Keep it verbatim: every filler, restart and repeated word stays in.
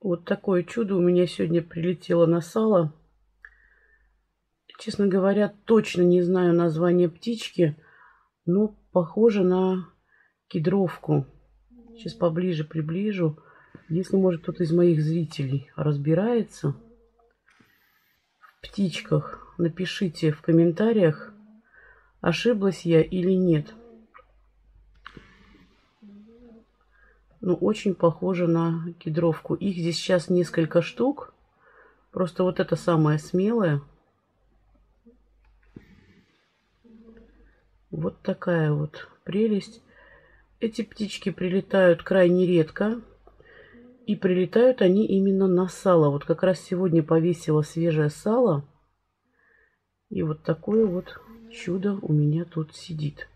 Вот такое чудо у меня сегодня прилетело на сало. Честно говоря, точно не знаю название птички, но похоже на кедровку. Сейчас поближе приближу. Если, может, кто-то из моих зрителей разбирается в птичках, напишите в комментариях, ошиблась я или нет. Ну, очень похоже на кедровку. Их здесь сейчас несколько штук. Просто вот это самая смелая. Вот такая вот прелесть. Эти птички прилетают крайне редко. И прилетают они именно на сало. Вот как раз сегодня повесила свежее сало. И вот такое вот чудо у меня тут сидит.